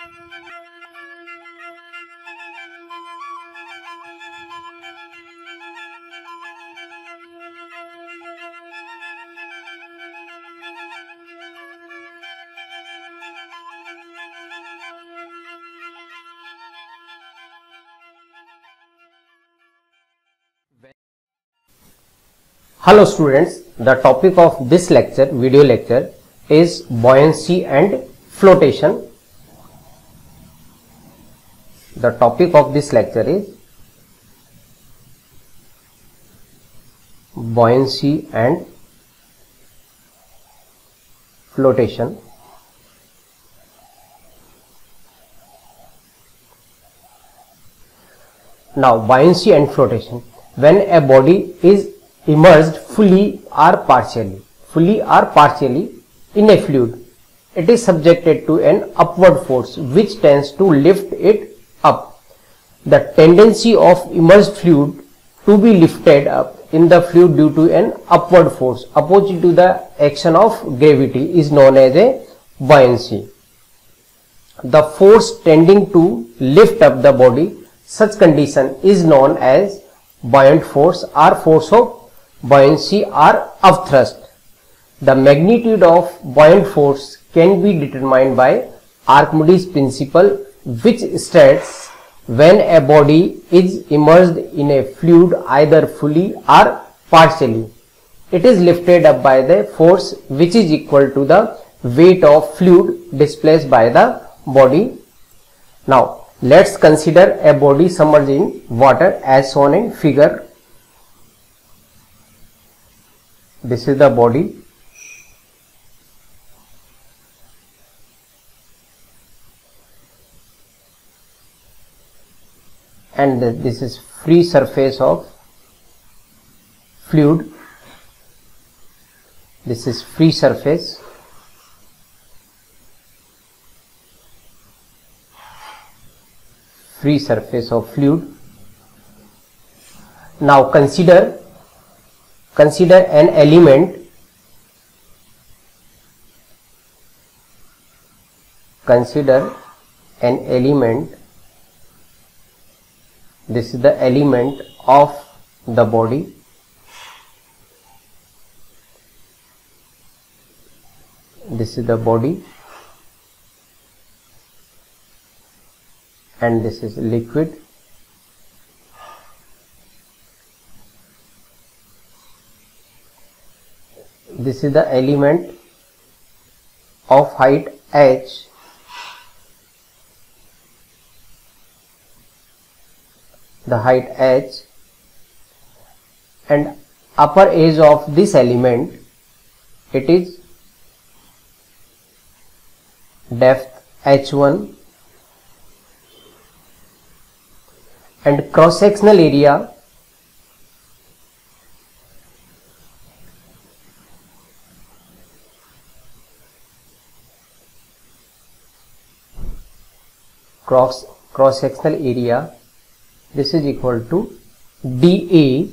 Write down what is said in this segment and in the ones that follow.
Hello students, the topic of this lecture, video lecture, is buoyancy and flotation. The topic of this lecture is buoyancy and flotation. Now, buoyancy and flotation. When a body is immersed fully or partially in a fluid, it is subjected to an upward force which tends to lift it up. The tendency of immersed fluid to be lifted up in the fluid due to an upward force opposite to the action of gravity is known as a buoyancy. The force tending to lift up the body, such condition is known as buoyant force or force of buoyancy or upthrust. The magnitude of buoyant force can be determined by Archimedes' principle, which states when a body is immersed in a fluid either fully or partially, it is lifted up by the force which is equal to the weight of fluid displaced by the body. Now, let's consider a body submerged in water as shown in figure. This is the body. And this is free surface of fluid. This is free surface. Free surface of fluid. Now consider an element. Consider an element. This is the element of the body. This is the body. And this is liquid. This is the element of height h. The height h, and upper edge of this element, it is depth h1, and cross sectional area cross sectional area, this is equal to dA.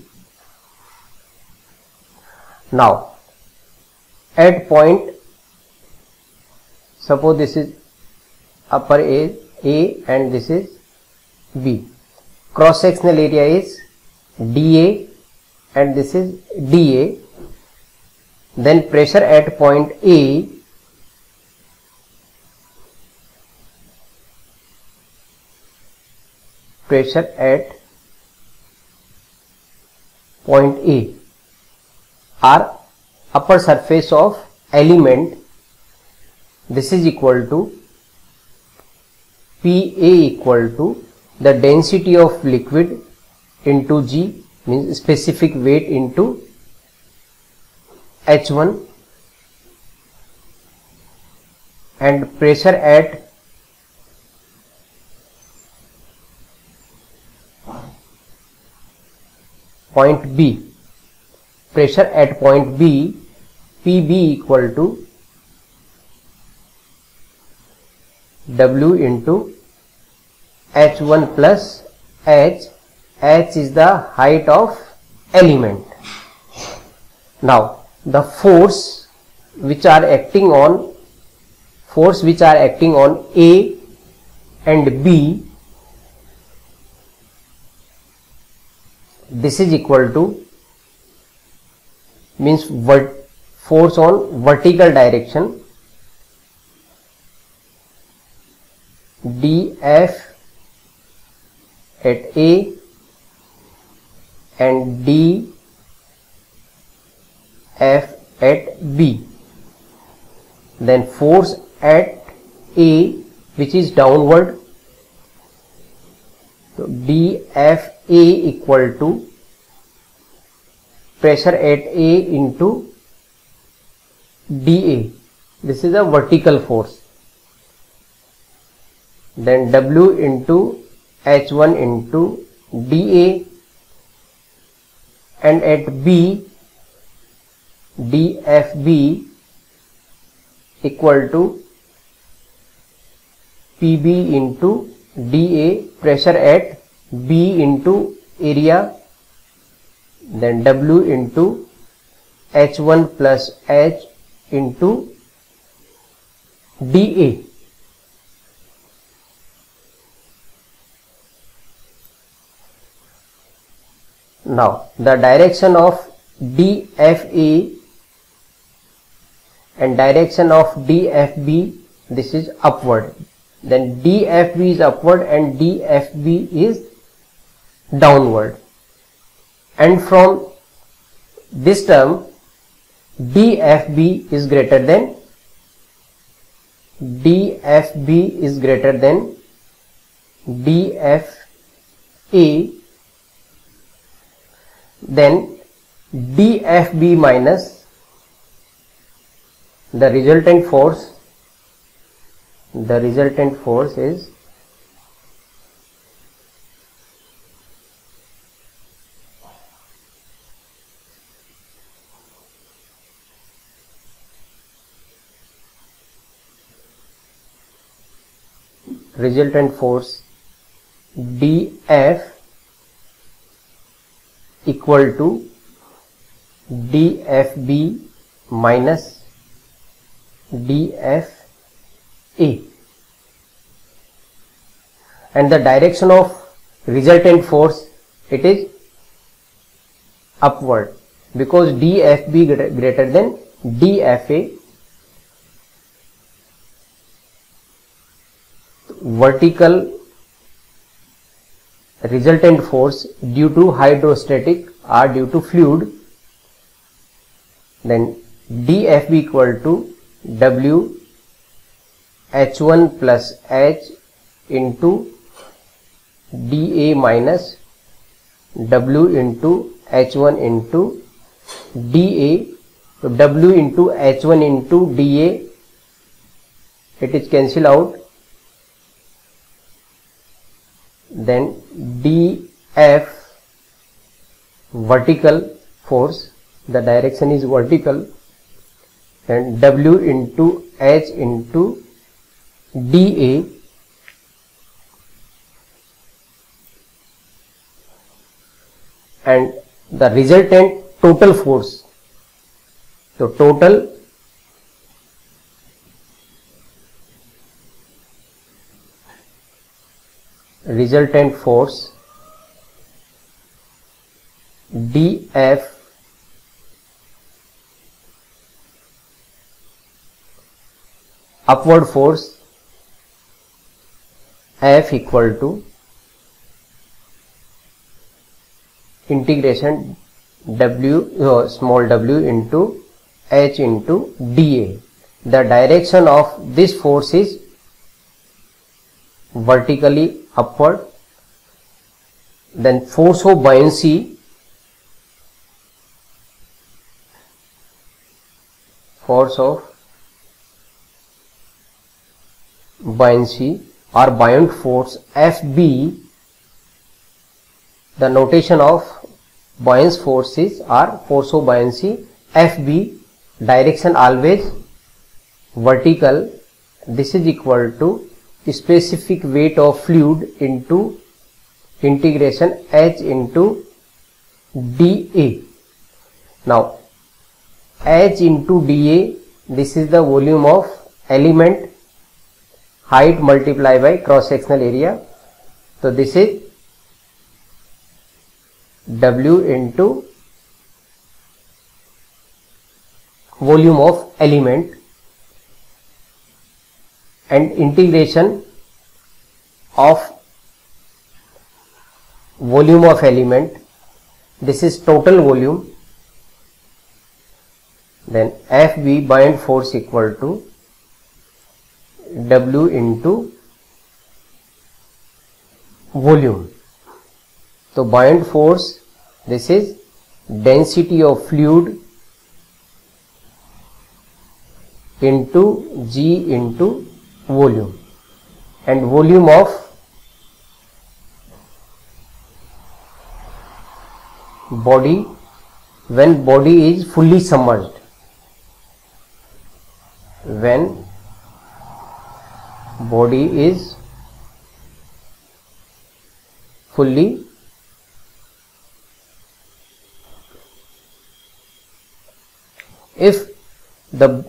Now at point, suppose this is upper A and this is B. Cross sectional area is dA and this is dA. Then pressure at point A pressure at point A or upper surface of element, this is equal to PA equal to the density of liquid into G, means specific weight, into H1, and pressure at point B. Pressure at point B, PB equal to W into H1 plus H. H is the height of element. Now the force which are acting on A and B, this is equal to, means force on vertical direction, dF at A and dF at B. Then force at A, which is downward, so dFA equal to pressure at A into dA. This is a vertical force. Then W into H1 into dA, and at B, dFB equal to PB into dA, pressure at B into area, then W into H1 plus H into dA. Now the direction of dFA and direction of dFB, this is upward. Then dFB is upward and dFB is downward. And from this term, dFB is greater than dFA, then dFB minus the resultant force is dF equal to dFB minus dFA, and the direction of resultant force, it is upward because dFB greater than dFA. Vertical resultant force due to hydrostatic or due to fluid, then dFB equal to W H1 plus H into dA minus W into H1 into dA. So W into H1 into dA, it is cancelled out. Then dF vertical force, the direction is vertical, and W into H into dA, and the resultant total force. So total resultant force dF upward force F equal to integration W small w into H into dA. The direction of this force is vertically upward. Then force of buoyancy, or buoyant force FB, the notation of buoyant forces are force of buoyancy FB, direction always vertical. This is equal to specific weight of fluid into integration H into dA. Now H into dA, this is the volume of element height multiplied by cross sectional area. So this is W into volume of element, and integration of volume of element, this is total volume. Then FB buoyant force equal to W into volume. So buoyant force, this is density of fluid into G into volume, and volume of body when body is fully submerged. When body is fully if the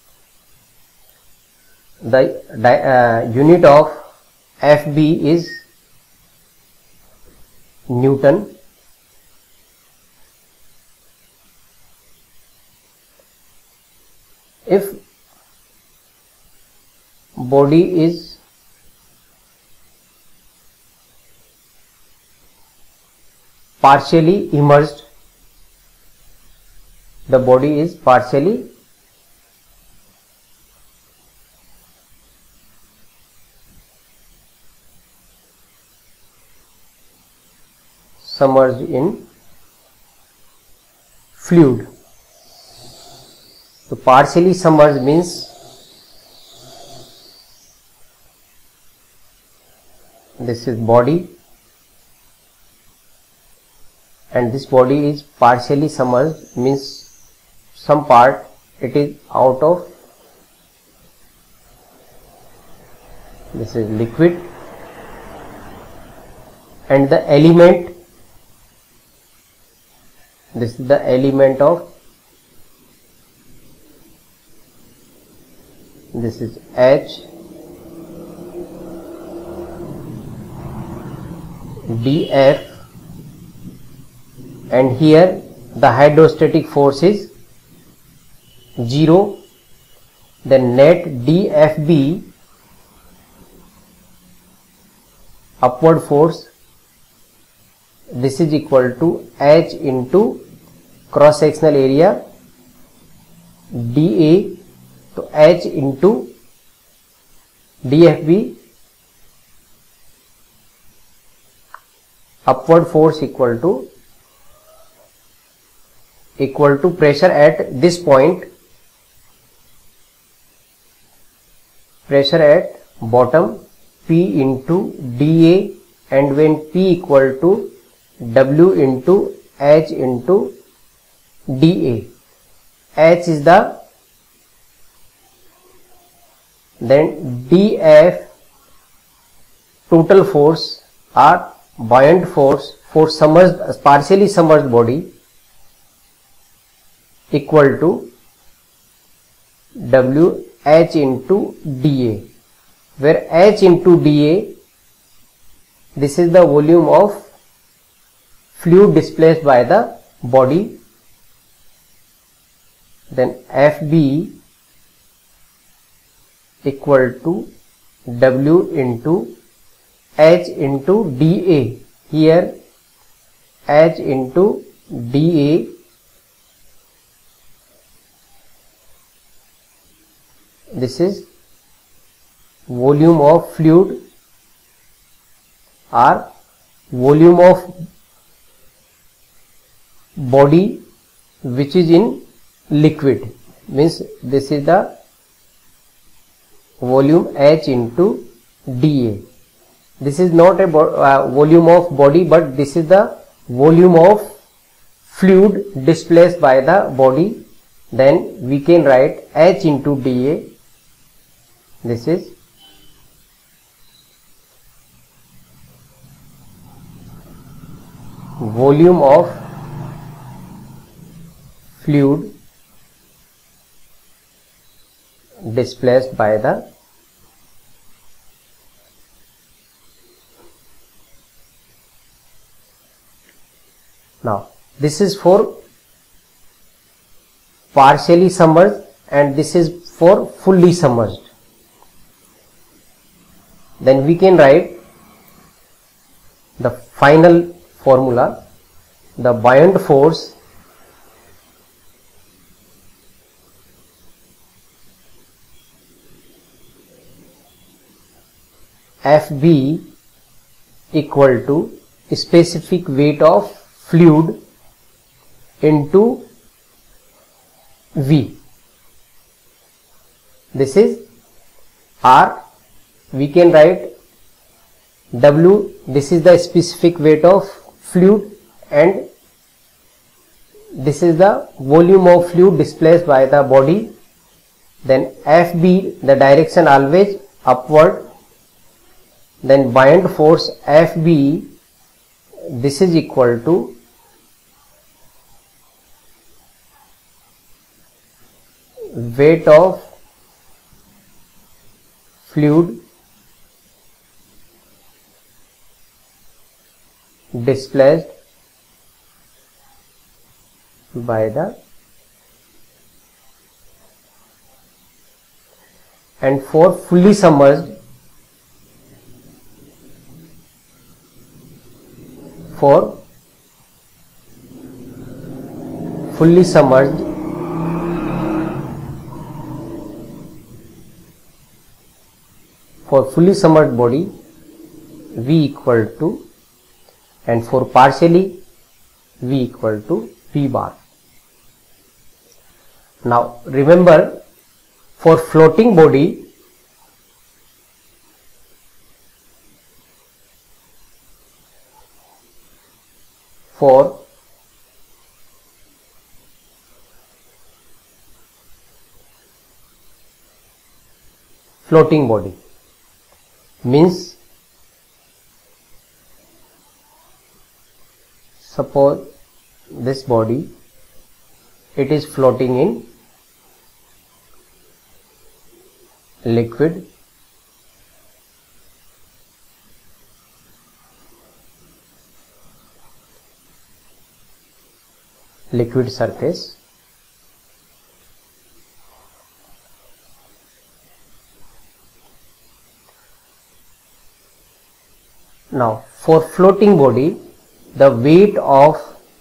unit of FB is Newton, if body is partially immersed, the body is partially submerged in fluid. So partially submerged means this is body and this body is partially submerged, means some part it is out of, this is liquid, and the element, this is the element of, this is H, dF, and here the hydrostatic force is 0, then net dFB upward force, this is equal to H into cross sectional area dA, so H into dFB upward force equal to pressure at this point, pressure at bottom P into dA, and when P equal to W into H into dA, H is the, then dF total force or buoyant force for submerged, partially submerged body equal to W H into dA, where H into dA, this is the volume of fluid displaced by the body, then FB equal to W into H into dA, here H into dA, this is volume of fluid or volume of body which is in liquid, means this is the volume H into dA. This is not a volume of body, but this is the volume of fluid displaced by the body. Then we can write H into dA, this is volume of fluid displaced by the Now this is for partially submerged and this is for fully submerged. Then we can write the final formula. The buoyant force Fb equal to specific weight of fluid into V. This is R. We can write W. This is the specific weight of fluid and this is the volume of fluid displaced by the body. Then Fb, the direction always upward. Then buoyant force Fb, this is equal to weight of fluid displaced by the, and for fully submerged, for fully submerged body V equal to, and for partially V equal to V bar. Now remember, for floating body, means suppose this body, it is floating in liquid, surface. Now for floating body, the weight of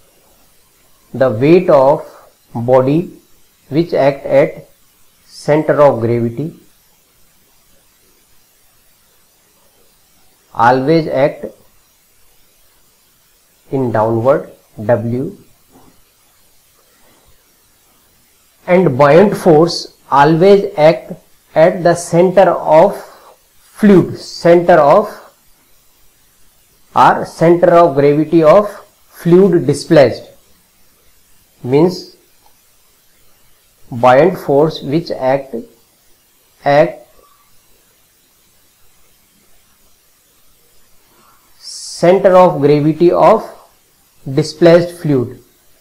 body which act at center of gravity always act in downward W, and buoyant force always act at the center of fluid, center of gravity of fluid displaced, means buoyant force which act center of gravity of displaced fluid.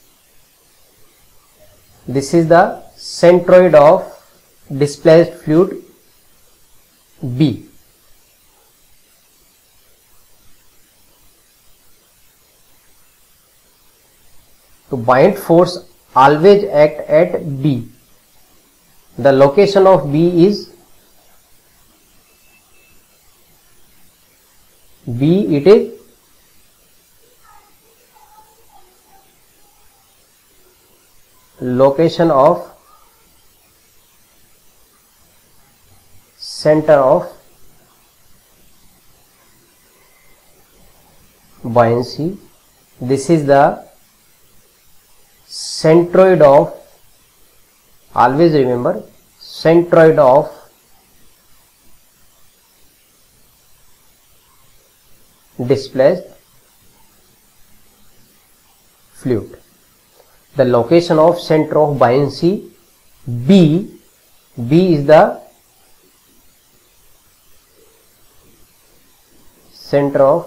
This is the centroid of displaced fluid B. So buoyant force always act at B. The location of B is it is location of center of buoyancy. This is the centroid of, always remember, centroid of displaced fluid. The location of center of buoyancy B is the center of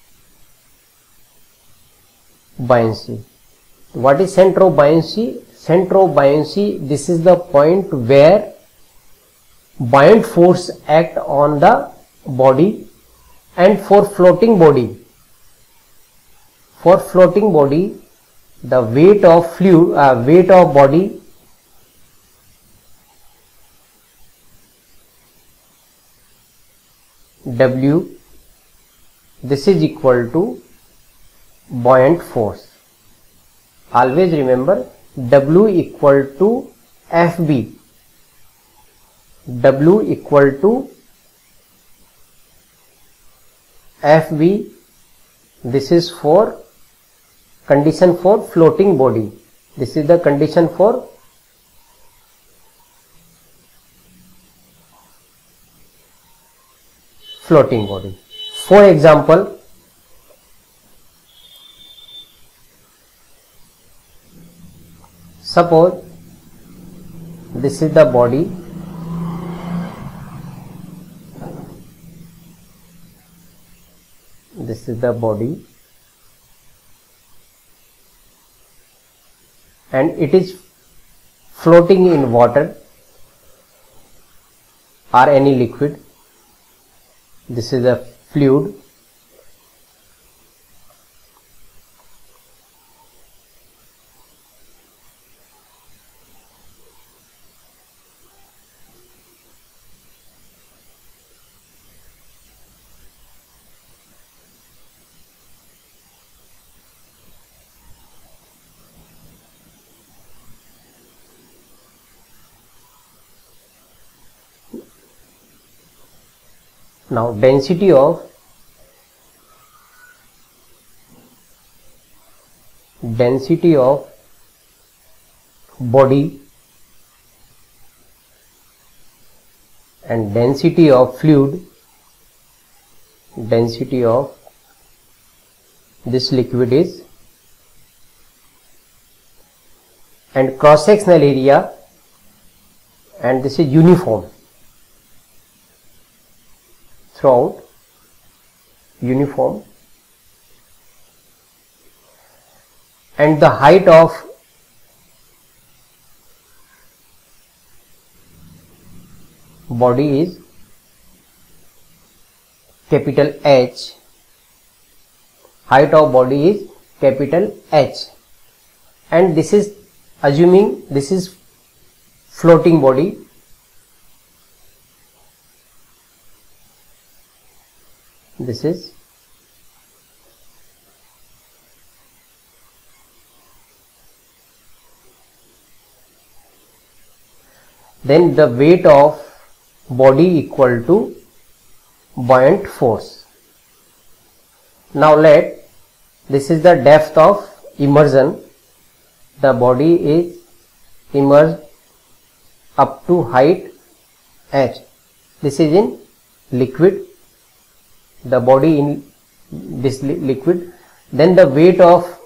buoyancy. What is center of buoyancy? Center of buoyancy, this is the point where buoyant force act on the body. And for floating body, the weight of fluid, weight of body W, this is equal to buoyant force. Always remember W equal to FB. W equal to FB. This is for condition for floating body. This is the condition for floating body. For example, suppose this is the body, this is the body, and it is floating in water or any liquid. This is a fluid. Now density of body and density of fluid, density of this liquid is, and cross sectional area, and this is uniform throughout, uniform, and the height of body is capital H, height of body is capital H, and this is assuming this is floating body. This is then the weight of body equal to buoyant force. Now this is the depth of immersion. The body is immersed up to height H. This is in liquid, the body in this liquid. Then the weight of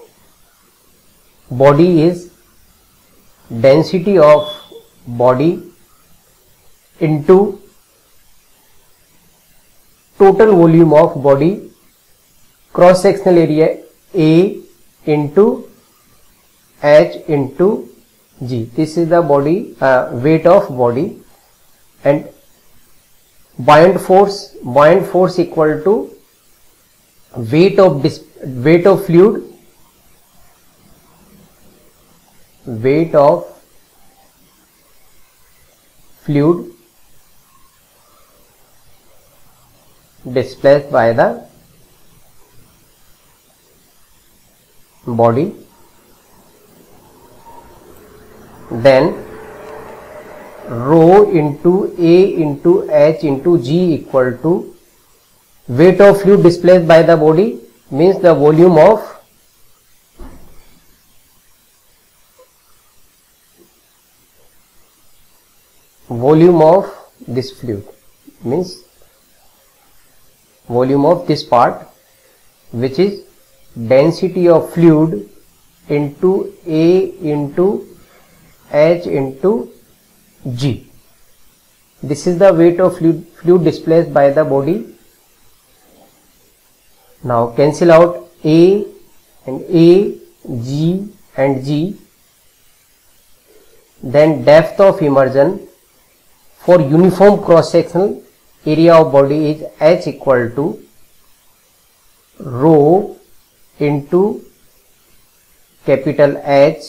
body is density of body into total volume of body, cross sectional area A into H into G. This is the body weight of body, and buoyant force equal to weight of fluid, weight of fluid displaced by the body, then rho into A into H into G equal to weight of fluid displaced by the body, means the volume of this fluid, means volume of this part, which is density of fluid into A into H into G. This is the weight of fluid displaced by the body. Now cancel out A and A, G and G. Then depth of immersion for uniform cross sectional area of body is H equal to rho into capital H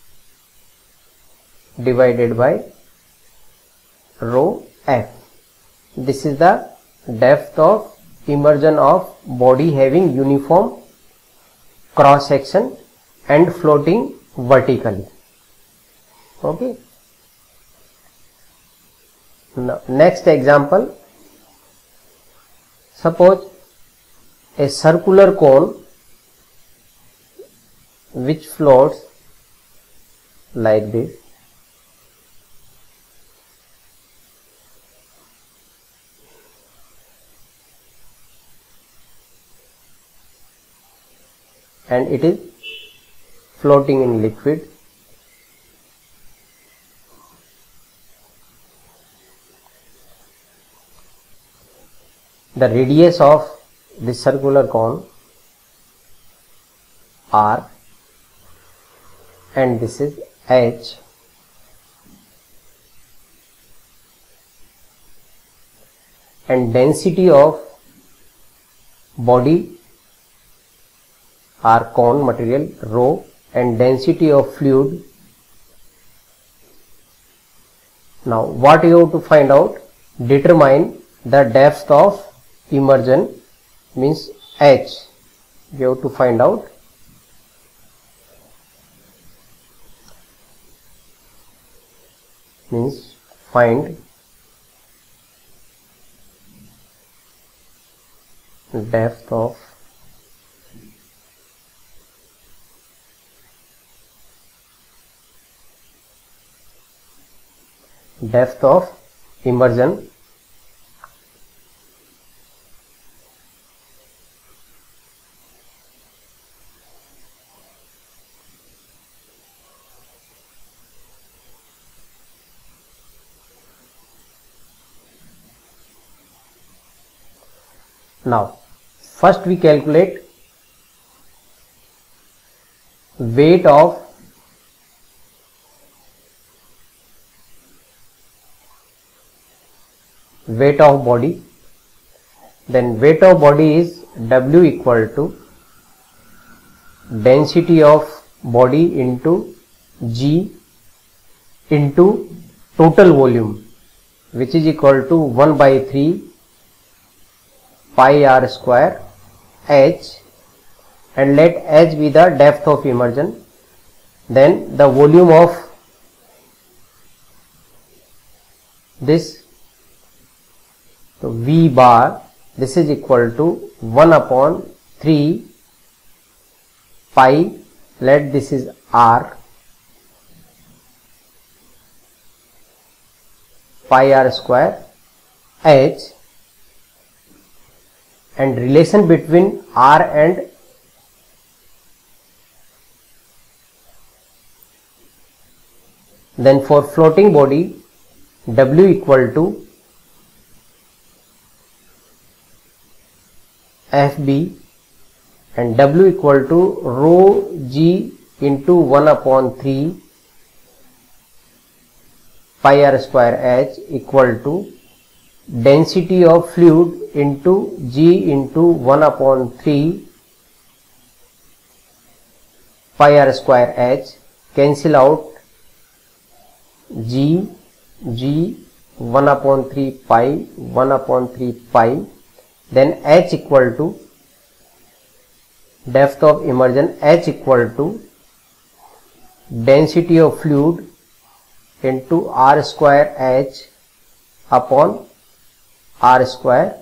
divided by rho F. This is the depth of immersion of body having uniform cross section and floating vertically. Okay. Now, next example. Suppose a circular cone which floats like this. And it is floating in liquid. The radius of this circular cone R, and this is H, and density of body or cone material rho, and density of fluid. Now what you have to find out? Determine the depth of immersion, means H. You have to find out. Means find depth of immersion. Now first we calculate weight of body. Then weight of body is W equal to density of body into G into total volume, which is equal to 1 by 3 pi r square H, and let H be the depth of immersion. Then the volume of this, so V bar, this is equal to 1 upon 3 pi, let this is R, pi r square H, and relation between R and then for floating body W equal to FB, and W equal to rho G into 1 upon 3 pi r square H equal to density of fluid into G into 1 upon 3 pi r square H. Cancel out G 1 upon 3 pi, 1 upon 3 pi. Then H equal to depth of immersion, H equal to density of fluid into R square H upon R square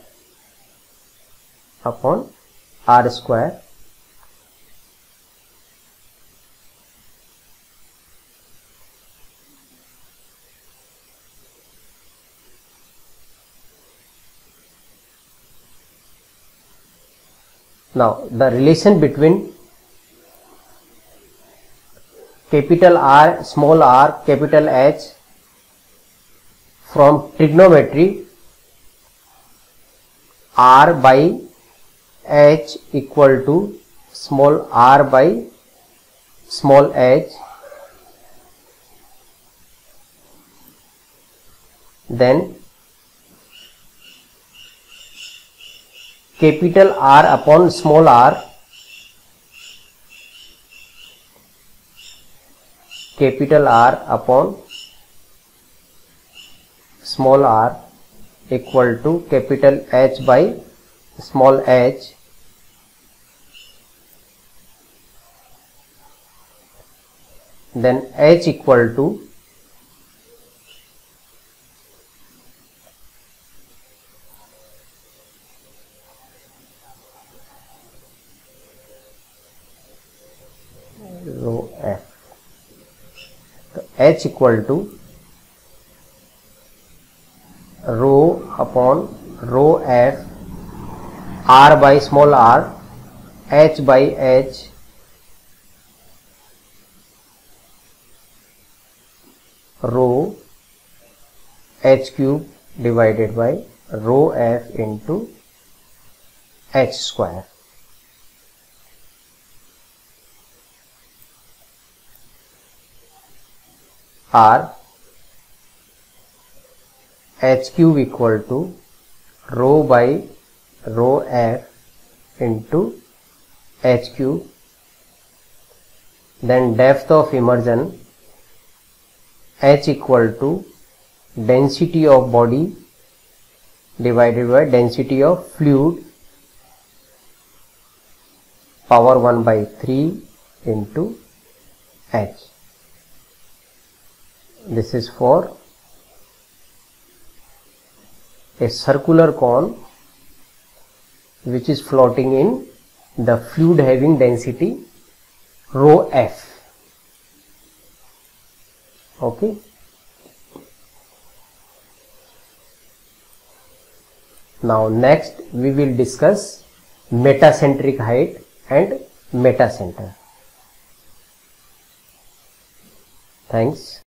upon R square. Now the relation between capital R, small r, capital H from trigonometry, R by H equal to small r by small h, then capital R upon small r capital R upon small r equal to capital H by small h, then H equal to rho f. So H equal to rho upon rho f, r by small r, h by h, rho h cube divided by rho f into h square. R h cube equal to rho by rho f into h cube, then depth of immersion h equal to density of body divided by density of fluid power 1 by 3 into h. This is for a circular cone which is floating in the fluid having density rho f. Okay. Now next we will discuss metacentric height and metacenter. Thanks.